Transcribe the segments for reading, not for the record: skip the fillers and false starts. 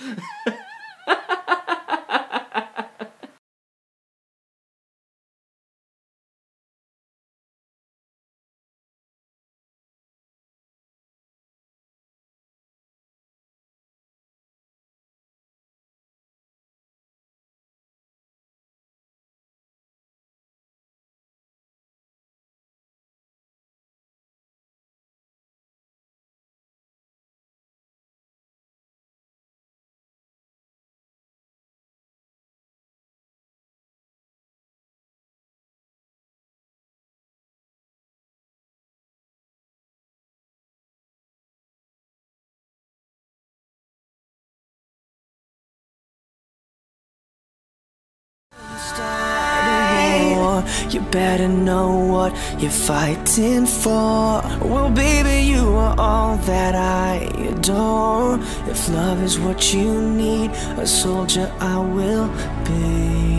You better know what you're fighting for. Well, baby, you are all that I adore. If love is what you need, a soldier I will be.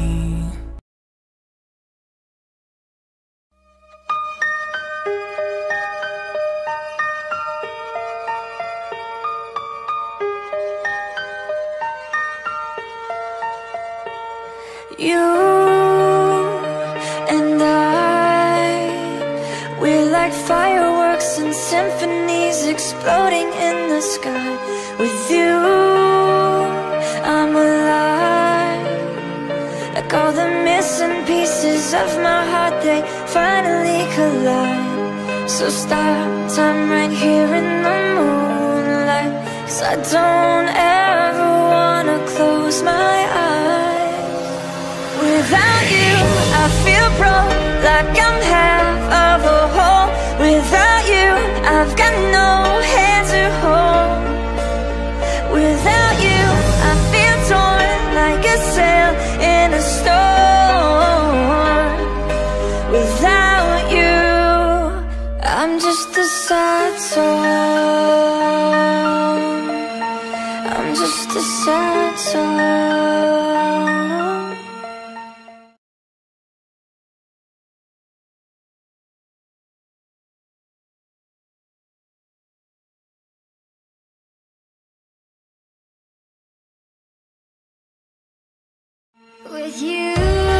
You and I, we're like fireworks and symphonies exploding in the sky. With you, I'm alive. Like all the missing pieces of my heart, they finally collide. So stop time right here in the moonlight, 'cause I don't ever wanna close my eyes. Without you, I feel broke, like I'm half of a whole. Without you, I've got no hand to hold. Without you, I feel torn, like a sail in a storm. Without you, I'm just a sad song. I'm just a sad song. With you,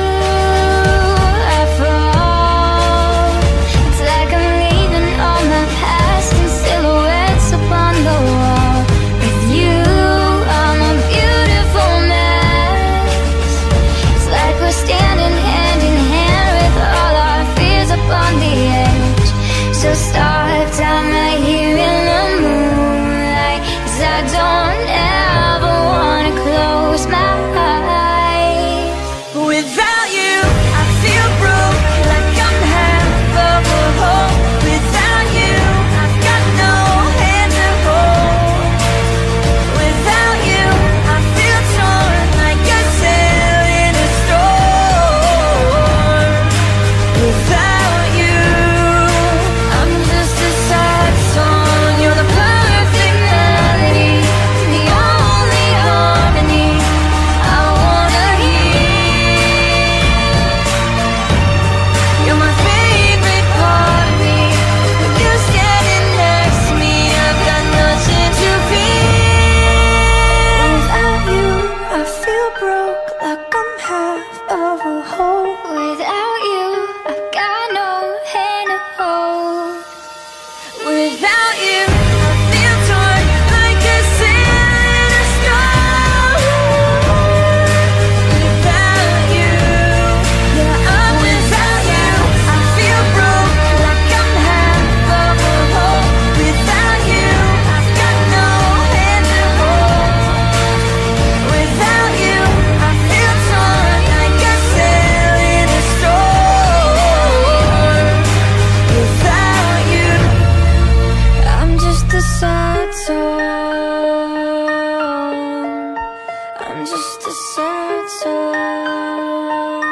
I fall. It's like I'm leaving all my past in silhouettes upon the wall. With you, I'm a beautiful mess. It's like we're standing hand in hand with all our fears upon the edge. So start time right here in the moonlight, 'cause I don't ever wanna close my eyes. Without you, I feel broke, like I'm half of a whole. Without you, I've got no hand to hold. Without you, I feel torn, like a sail in a storm. Without you, I'm just a sad song. You're the perfect melody, the only harmony I wanna hear. You're my favorite part of me. With you standing next to me, I've got nothing to fear. Without you, I feel broke, like I'm half of a whole. Without you, I've got no hand to hold. Without you, I feel torn, like a sail in a storm. Without you, yeah, I'm without you. I feel broke, like I'm half of a whole. Without you, I've got no hand to hold. Without you, I feel torn, like a sail in a storm. Without you, I'm just a sad song. I'm just a sad song.